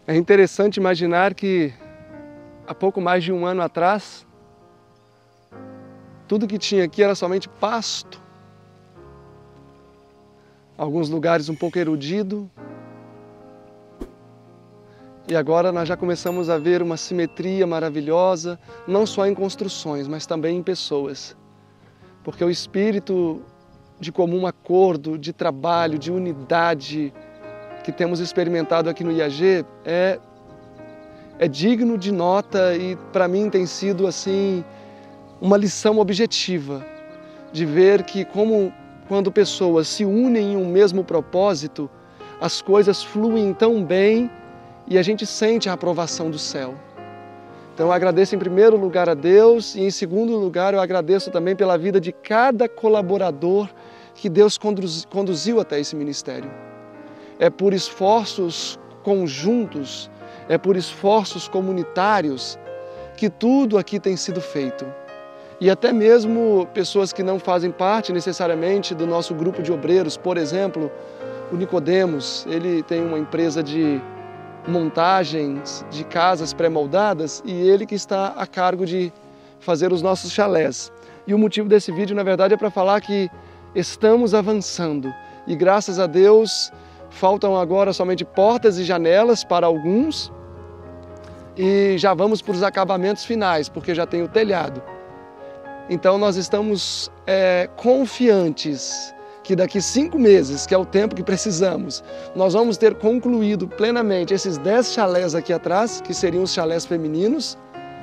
É interessante imaginar que há pouco mais de um ano atrás, tudo que tinha aqui era somente pasto, alguns lugares um pouco erudido, e agora nós já começamos a ver uma simetria maravilhosa, não só em construções, mas também em pessoas. Porque o espírito de comum acordo, de trabalho, de unidade que temos experimentado aqui no IAG é digno de nota e para mim tem sido assim uma lição objetiva de ver que quando pessoas se unem em um mesmo propósito, as coisas fluem tão bem e a gente sente a aprovação do céu. Então eu agradeço em primeiro lugar a Deus e em segundo lugar eu agradeço também pela vida de cada colaborador que Deus conduziu até esse ministério. É por esforços conjuntos, é por esforços comunitários que tudo aqui tem sido feito. E até mesmo pessoas que não fazem parte necessariamente do nosso grupo de obreiros, por exemplo, o Nicodemos, ele tem uma empresa de montagens de casas pré-moldadas e ele que está a cargo de fazer os nossos chalés. E o motivo desse vídeo, na verdade, é para falar que estamos avançando e graças a Deus faltam agora somente portas e janelas para alguns e já vamos para os acabamentos finais, porque já tem o telhado. Então nós estamos confiantes que daqui 5 meses, que é o tempo que precisamos, nós vamos ter concluído plenamente esses 10 chalés aqui atrás, que seriam os chalés femininos,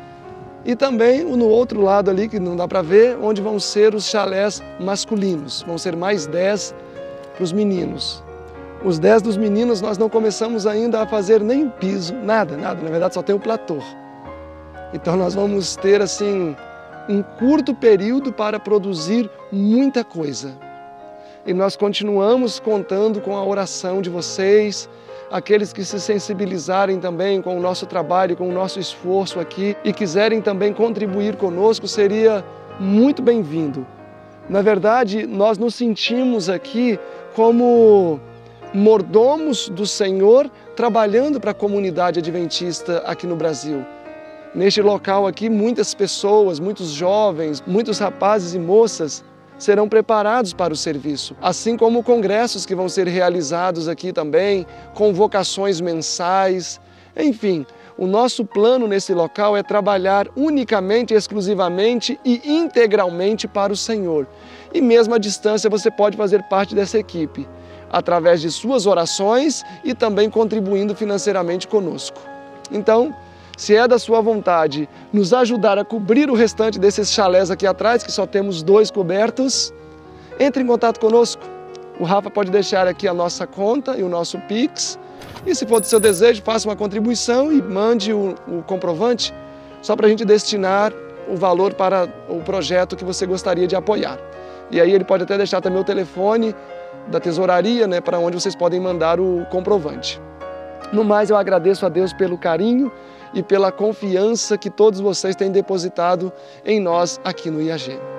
e também no outro lado ali, que não dá para ver, onde vão ser os chalés masculinos. Vão ser mais 10 para os meninos. Os 10 dos meninos nós não começamos ainda a fazer nem o piso, nada, na verdade só tem o platô. Então nós vamos ter assim um curto período para produzir muita coisa. E nós continuamos contando com a oração de vocês, aqueles que se sensibilizarem também com o nosso trabalho, com o nosso esforço aqui e quiserem também contribuir conosco, seria muito bem-vindo. Na verdade, nós nos sentimos aqui como mordomos do Senhor, trabalhando para a comunidade adventista aqui no Brasil. Neste local aqui, muitas pessoas, muitos jovens, muitos rapazes e moças serão preparados para o serviço, assim como congressos que vão ser realizados aqui também, convocações mensais, enfim. O nosso plano nesse local é trabalhar unicamente, exclusivamente e integralmente para o Senhor. E mesmo à distância você pode fazer parte dessa equipe, através de suas orações e também contribuindo financeiramente conosco. Então, se é da sua vontade nos ajudar a cobrir o restante desses chalés aqui atrás, que só temos 2 cobertos, entre em contato conosco. O Rafa pode deixar aqui a nossa conta e o nosso Pix. E se for do seu desejo, faça uma contribuição e mande o comprovante, só para a gente destinar o valor para o projeto que você gostaria de apoiar. E aí ele pode até deixar também o telefone da tesouraria, para onde vocês podem mandar o comprovante. No mais, eu agradeço a Deus pelo carinho e pela confiança que todos vocês têm depositado em nós aqui no IAG.